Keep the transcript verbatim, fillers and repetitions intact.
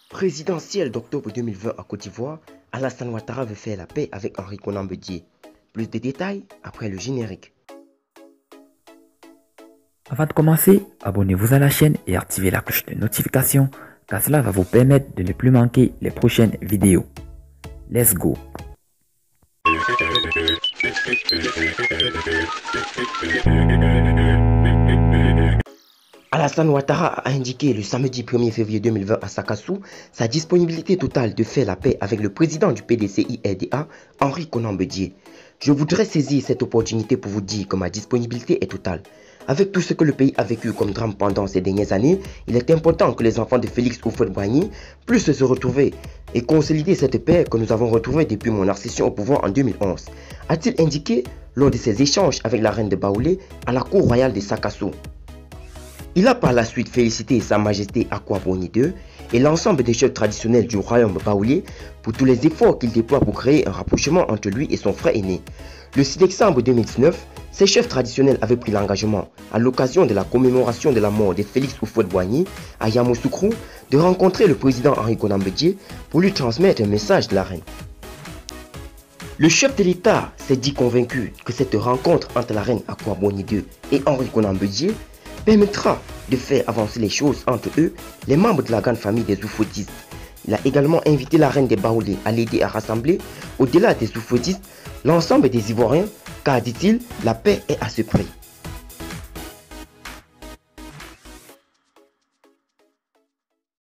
Présidentielle d'octobre deux mille vingt à Côte d'Ivoire, Alassane Ouattara veut faire la paix avec Henri Konan Bédié. Plus de détails après le générique. Avant de commencer, abonnez-vous à la chaîne et activez la cloche de notification car cela va vous permettre de ne plus manquer les prochaines vidéos. Let's go! Alassane Ouattara a indiqué le samedi premier février deux mille vingt à Sakassou sa disponibilité totale de faire la paix avec le président du P D C I R D A, Henri Konan Bédié. Je voudrais saisir cette opportunité pour vous dire que ma disponibilité est totale. Avec tout ce que le pays a vécu comme drame pendant ces dernières années, il est important que les enfants de Félix Houphouët-Boigny puissent se retrouver et consolider cette paix que nous avons retrouvée depuis mon accession au pouvoir en deux mille onze, a-t-il indiqué lors de ses échanges avec la reine de Baoulé à la cour royale de Sakassou. Il a par la suite félicité Sa Majesté Akwa Boni deux et l'ensemble des chefs traditionnels du royaume baoulé pour tous les efforts qu'ils déploient pour créer un rapprochement entre lui et son frère aîné. Le six décembre deux mille dix-neuf, ces chefs traditionnels avaient pris l'engagement, à l'occasion de la commémoration de la mort de Félix Houphouët-Boigny à Yamoussoukro, de rencontrer le président Henri Konan Bédié pour lui transmettre un message de la reine. Le chef de l'État s'est dit convaincu que cette rencontre entre la reine Akwa Boni deux et Henri Konan Bédié permettra de faire avancer les choses entre eux, les membres de la grande famille des Oufouettistes. Il a également invité la reine des Baoulés à l'aider à rassembler, au-delà des Oufouettistes, l'ensemble des Ivoiriens, car, dit-il, la paix est à ce prix.